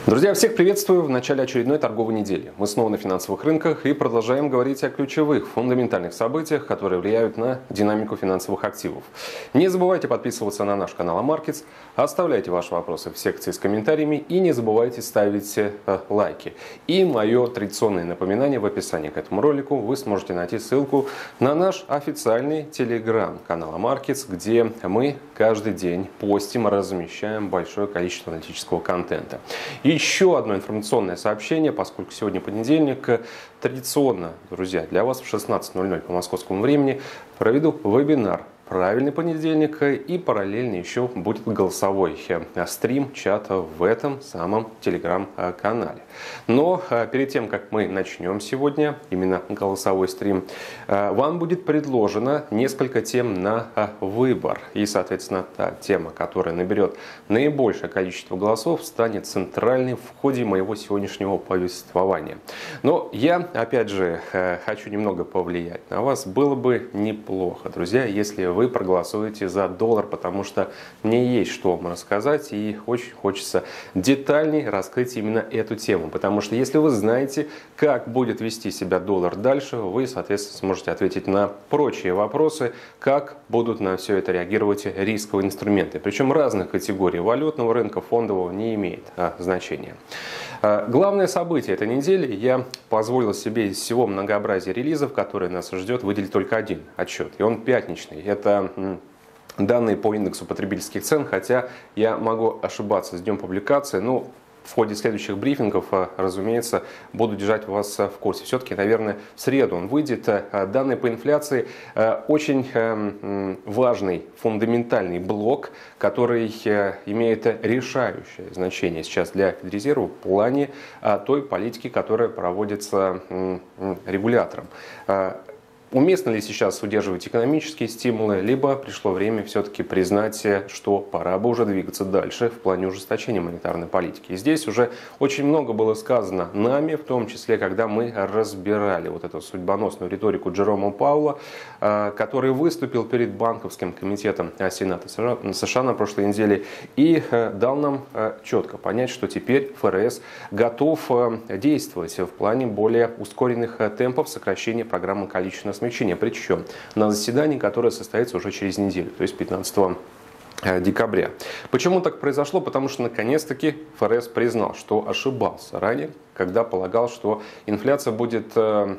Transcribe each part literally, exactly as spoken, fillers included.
Друзья, всех приветствую в начале очередной торговой недели. Мы снова на финансовых рынках и продолжаем говорить о ключевых, фундаментальных событиях, которые влияют на динамику финансовых активов. Не забывайте подписываться на наш канал Амаркетс, оставляйте ваши вопросы в секции с комментариями и не забывайте ставить э, лайки. И мое традиционное напоминание: в описании к этому ролику вы сможете найти ссылку на наш официальный телеграм-канал Амаркетс, где мы каждый день постим, размещаем большое количество аналитического контента. И еще одно информационное сообщение, поскольку сегодня понедельник, традиционно, друзья, для вас в шестнадцать ноль ноль по московскому времени проведу вебинар «Правильный понедельник», и параллельно еще будет голосовой стрим чата в этом самом телеграм-канале. Но перед тем, как мы начнем сегодня именно голосовой стрим, вам будет предложено несколько тем на выбор. И, соответственно, та тема, которая наберет наибольшее количество голосов, станет центральной в ходе моего сегодняшнего повествования. Но я, опять же, хочу немного повлиять на вас. Было бы неплохо, друзья, если вы вы проголосуете за доллар, потому что мне есть что вам рассказать, и очень хочется детальней раскрыть именно эту тему. Потому что если вы знаете, как будет вести себя доллар дальше, вы, соответственно, сможете ответить на прочие вопросы, как будут на все это реагировать рисковые инструменты. Причем разных категорий валютного рынка, фондового не имеет а, значения. Главное событие этой недели: я позволил себе из всего многообразия релизов, которые нас ждет, выделить только один отчет. И он пятничный. Это данные по индексу потребительских цен, хотя я могу ошибаться с днем публикации. Ну, в ходе следующих брифингов, разумеется, буду держать вас в курсе. Все-таки, наверное, в среду он выйдет. Данные по инфляции – очень важный, фундаментальный блок, который имеет решающее значение сейчас для Федрезерва в плане той политики, которая проводится регулятором. Уместно ли сейчас удерживать экономические стимулы, либо пришло время все-таки признать, что пора бы уже двигаться дальше в плане ужесточения монетарной политики. И здесь уже очень много было сказано нами, в том числе, когда мы разбирали вот эту судьбоносную риторику Джерома Пауэлла, который выступил перед банковским комитетом Сената США на прошлой неделе и дал нам четко понять, что теперь ФРС готов действовать в плане более ускоренных темпов сокращения программы количественного смягчения, причем на заседании, которое состоится уже через неделю, то есть пятнадцатого декабря. Почему так произошло? Потому что наконец-таки ФРС признал, что ошибался ранее, когда полагал, что инфляция будет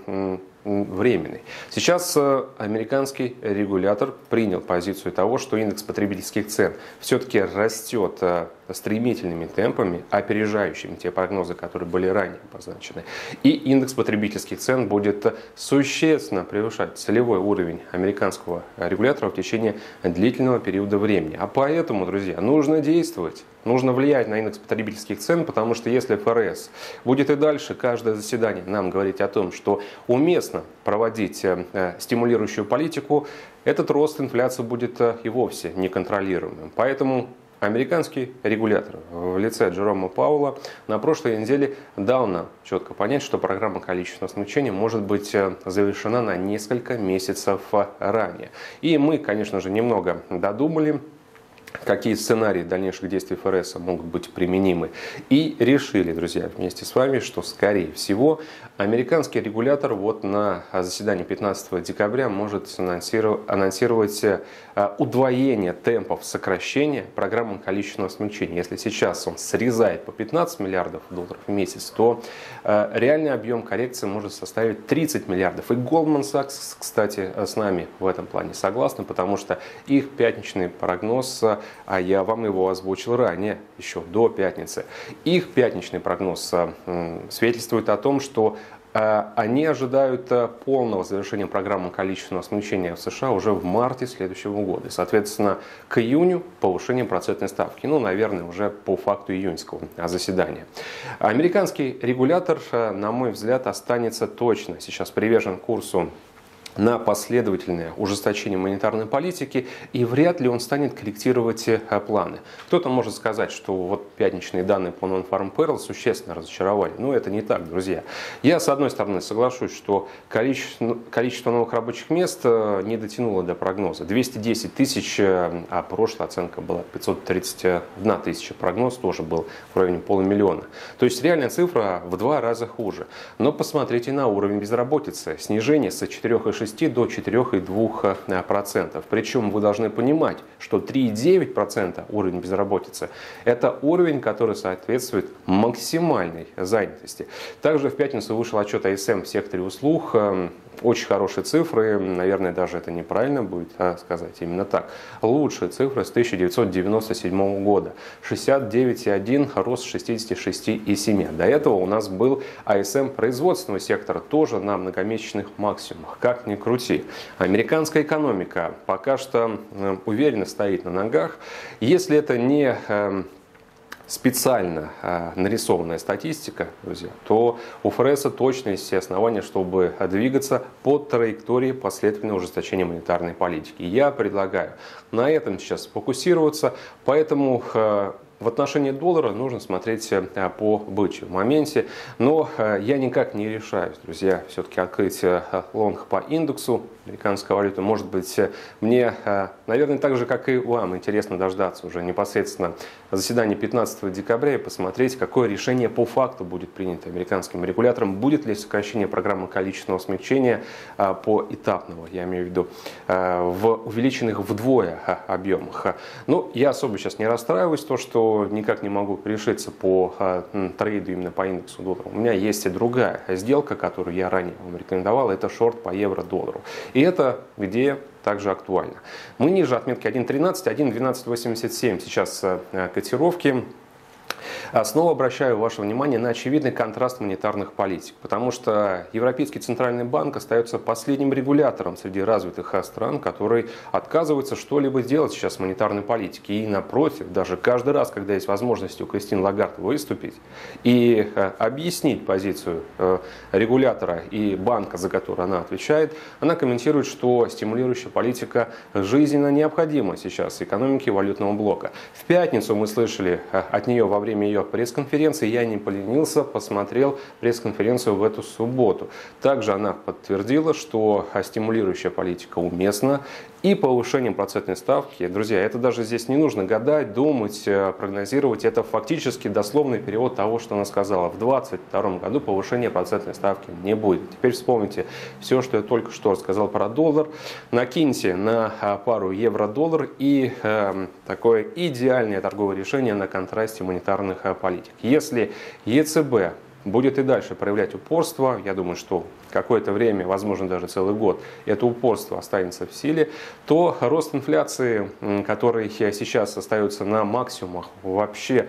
временной. Сейчас американский регулятор принял позицию того, что индекс потребительских цен все-таки растет стремительными темпами, опережающими те прогнозы, которые были ранее обозначены. И индекс потребительских цен будет существенно превышать целевой уровень американского регулятора в течение длительного периода времени. А поэтому, друзья, нужно действовать. Нужно влиять на индекс потребительских цен, потому что если ФРС будет и дальше каждое заседание нам говорить о том, что уместно проводить стимулирующую политику, этот рост инфляции будет и вовсе неконтролируемым. Поэтому американский регулятор в лице Джерома Пауэлла на прошлой неделе дал нам четко понять, что программа количественного смягчения может быть завершена на несколько месяцев ранее. И мы, конечно же, немного додумали, какие сценарии дальнейших действий ФРС могут быть применимы. И решили, друзья, вместе с вами, что, скорее всего, американский регулятор вот на заседании пятнадцатого декабря может анонсировать удвоение темпов сокращения программы количественного смягчения. Если сейчас он срезает по пятнадцать миллиардов долларов в месяц, то реальный объем коррекции может составить тридцать миллиардов. И Goldman Sachs, кстати, с нами в этом плане согласны, потому что их пятничный прогноз, а я вам его озвучил ранее, еще до пятницы. Их пятничный прогноз свидетельствует о том, что они ожидают полного завершения программы количественного смягчения в США уже в марте следующего года. И, соответственно, к июню повышение процентной ставки. Ну, наверное, уже по факту июньского заседания. Американский регулятор, на мой взгляд, останется точно сейчас привержен курсу на последовательное ужесточение монетарной политики, и вряд ли он станет корректировать планы. Кто-то может сказать, что вот пятничные данные по Non-Farm Payroll существенно разочаровали. Но это не так, друзья. Я, с одной стороны, соглашусь, что количество, количество новых рабочих мест не дотянуло до прогноза. двести десять тысяч, а прошлая оценка была пятьсот тридцать одна тысяча. Прогноз тоже был в районе полумиллиона. То есть реальная цифра в два раза хуже. Но посмотрите на уровень безработицы. Снижение с четырёх и шести до четырёх и двух процентов. Причем вы должны понимать, что три и девять процента уровень безработицы – это уровень, который соответствует максимальной занятости. Также в пятницу вышел отчет эй эс эм в секторе услуг. Очень хорошие цифры, наверное, даже это неправильно будет сказать именно так. Лучшие цифры с тысяча девятьсот девяносто седьмого года. шестьдесят девять и один, рост шестьдесят шесть и семь. До этого у нас был эй эс эм производственного сектора, тоже на многомесячных максимумах. Как ни крути. Американская экономика пока что уверенно стоит на ногах. Если это не специально э, нарисованная статистика, друзья, то у ФРС точно есть все основания, чтобы двигаться по траектории последовательного ужесточения монетарной политики. Я предлагаю на этом сейчас сфокусироваться, поэтому э, в отношении доллара нужно смотреть по бычью моменте, но я никак не решаюсь, друзья, все-таки открыть лонг по индексу американской валюты. Может быть, мне, наверное, так же, как и вам, интересно дождаться уже непосредственно заседания пятнадцатого декабря и посмотреть, какое решение по факту будет принято американским регулятором. Будет ли сокращение программы количественного смягчения поэтапного, я имею в виду, в увеличенных вдвое объемах. Но я особо сейчас не расстраиваюсь, то, что никак не могу решиться по э, трейду именно по индексу доллара. У меня есть и другая сделка, которую я ранее вам рекомендовал, это шорт по евро-доллару. И это где также актуально. Мы ниже отметки один тринадцать, один двенадцать восемьдесят семь сейчас э, котировки. Снова обращаю ваше внимание на очевидный контраст монетарных политик, потому что Европейский центральный банк остается последним регулятором среди развитых стран, который отказывается что-либо делать сейчас в монетарной политике. И напротив, даже каждый раз, когда есть возможность у Кристин Лагард выступить и объяснить позицию регулятора и банка, за который она отвечает, она комментирует, что стимулирующая политика жизненно необходима сейчас экономике валютного блока. В пятницу мы слышали от нее во время ее пресс-конференции, я не поленился, посмотрел пресс-конференцию в эту субботу. Также она подтвердила, что стимулирующая политика уместна и повышением процентной ставки. Друзья, это даже здесь не нужно гадать, думать, прогнозировать. Это фактически дословный перевод того, что она сказала. В две тысячи двадцать втором году повышения процентной ставки не будет. Теперь вспомните все, что я только что рассказал про доллар. Накиньте на пару евро-доллар и э, такое идеальное торговое решение на контрасте монетарных политик. Если ЕЦБ будет и дальше проявлять упорство, я думаю, что какое-то время, возможно даже целый год, это упорство останется в силе, то рост инфляции, который сейчас остается на максимумах вообще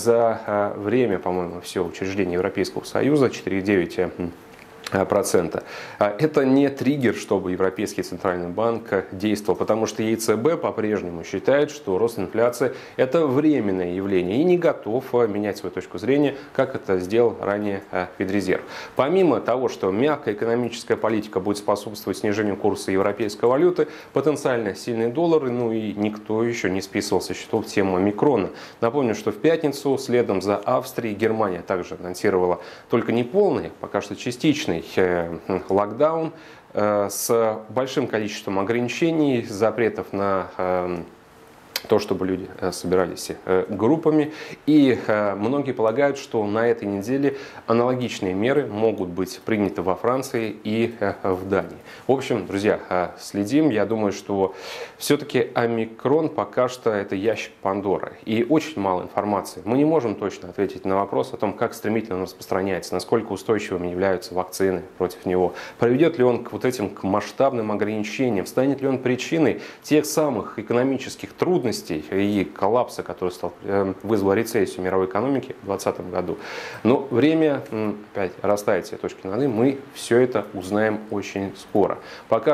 за время, по-моему, все учреждения Европейского Союза, четыре и девять процента. Это не триггер, чтобы Европейский центральный банк действовал, потому что ЕЦБ по-прежнему считает, что рост инфляции – это временное явление и не готов менять свою точку зрения, как это сделал ранее Федрезерв. Помимо того, что мягкая экономическая политика будет способствовать снижению курса европейской валюты, потенциально сильные доллары, ну и никто еще не списывал со счетов тему омикрона. Напомню, что в пятницу следом за Австрией Германия также анонсировала только не полный, пока что частичный локдаун с большим количеством ограничений, запретов на то, чтобы люди собирались группами. И многие полагают, что на этой неделе аналогичные меры могут быть приняты во Франции и в Дании. В общем, друзья, следим. Я думаю, что все-таки омикрон пока что это ящик Пандоры. И очень мало информации. Мы не можем точно ответить на вопрос о том, как стремительно он распространяется, насколько устойчивыми являются вакцины против него. Приведет ли он к вот этим к масштабным ограничениям? Станет ли он причиной тех самых экономических трудностей и коллапса, который стал, вызвал рецессию мировой экономики в двадцатом году. Но время опять расставить все точки над «и», мы все это узнаем очень скоро. Пока что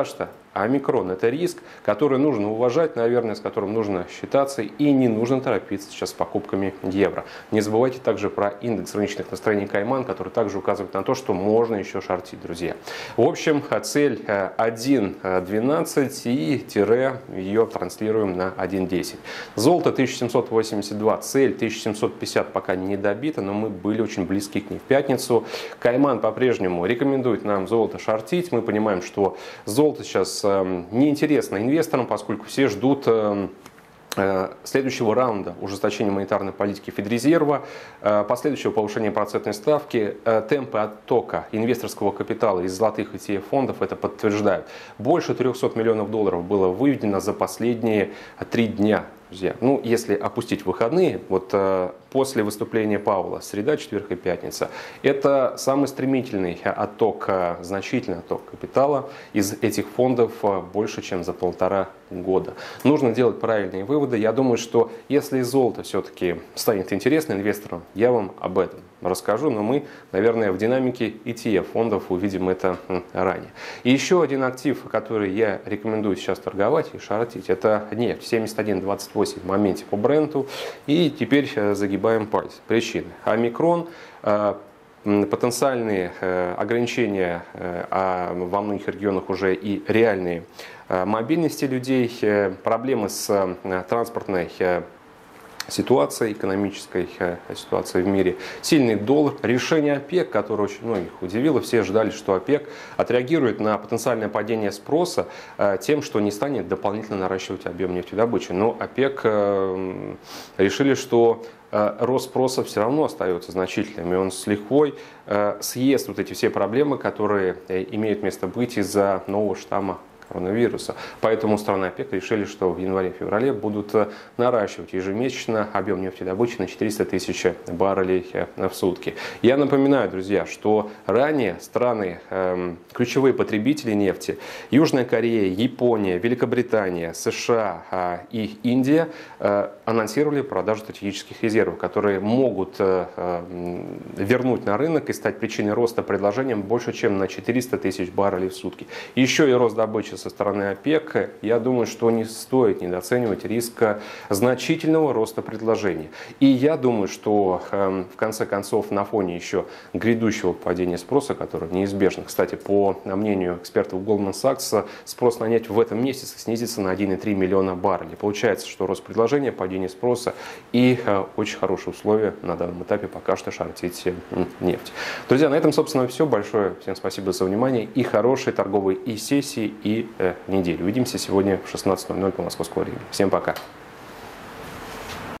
омикрон – это риск, который нужно уважать, наверное, с которым нужно считаться, и не нужно торопиться сейчас с покупками евро. Не забывайте также про индекс рыночных настроений Кайман, который также указывает на то, что можно еще шортить, друзья. В общем, цель один двенадцать и тире ее транслируем на один десять. Золото тысяча семьсот восемьдесят два, цель тысяча семьсот пятьдесят пока не добита, но мы были очень близки к ней в пятницу. Кайман по-прежнему рекомендует нам золото шортить. Мы понимаем, что золото сейчас э, неинтересно инвесторам, поскольку все ждут э, следующего раунда ужесточения монетарной политики Федрезерва, последующего повышения процентной ставки, темпы оттока инвесторского капитала из золотых и ти эф-фондов это подтверждают. Больше трехсот миллионов долларов было выведено за последние три дня. Друзья, ну, если опустить выходные, вот э, после выступления Пауэлла, среда, четверг и пятница, это самый стремительный отток, э, значительный отток капитала из этих фондов э, больше, чем за полтора года. Нужно делать правильные выводы. Я думаю, что если золото все-таки станет интересно инвесторам, я вам об этом расскажу, но мы, наверное, в динамике и ти эф-фондов увидим это ранее. И еще один актив, который я рекомендую сейчас торговать и шортить, это нефть семьдесят один двадцать восемь в моменте по бренту. И теперь загибаем пальцы. Причины. Омикрон, потенциальные ограничения во многих регионах уже и реальные мобильности людей, проблемы с транспортной ситуация, экономической ситуация в мире, сильный доллар, решение ОПЕК, которое очень многих удивило. Все ждали, что ОПЕК отреагирует на потенциальное падение спроса тем, что не станет дополнительно наращивать объем нефтедобычи. Но ОПЕК решили, что рост спроса все равно остается значительным, и он с лихвой съест вот эти все проблемы, которые имеют место быть из-за нового штамма коронавируса. Поэтому страны ОПЕК решили, что в январе-феврале будут наращивать ежемесячно объем нефтедобычи на четыреста тысяч баррелей в сутки. Я напоминаю, друзья, что ранее страны, э, ключевые потребители нефти, Южная Корея, Япония, Великобритания, США э, и Индия э, анонсировали продажу стратегических резервов, которые могут э, э, вернуть на рынок и стать причиной роста предложения больше, чем на четыреста тысяч баррелей в сутки. Еще и рост добычи со стороны ОПЕК, я думаю, что не стоит недооценивать риска значительного роста предложения. И я думаю, что э, в конце концов на фоне еще грядущего падения спроса, которое неизбежно, кстати, по мнению экспертов Goldman Sachs, спрос на нефть в этом месяце снизится на один и три миллиона баррелей. Получается, что рост предложения, падение спроса и э, очень хорошие условия на данном этапе пока что шортить нефть. Друзья, на этом, собственно, все. Большое всем спасибо за внимание и хорошей торговой и сессии, и недели. Увидимся сегодня в шестнадцать ноль ноль по московскому времени. Всем пока.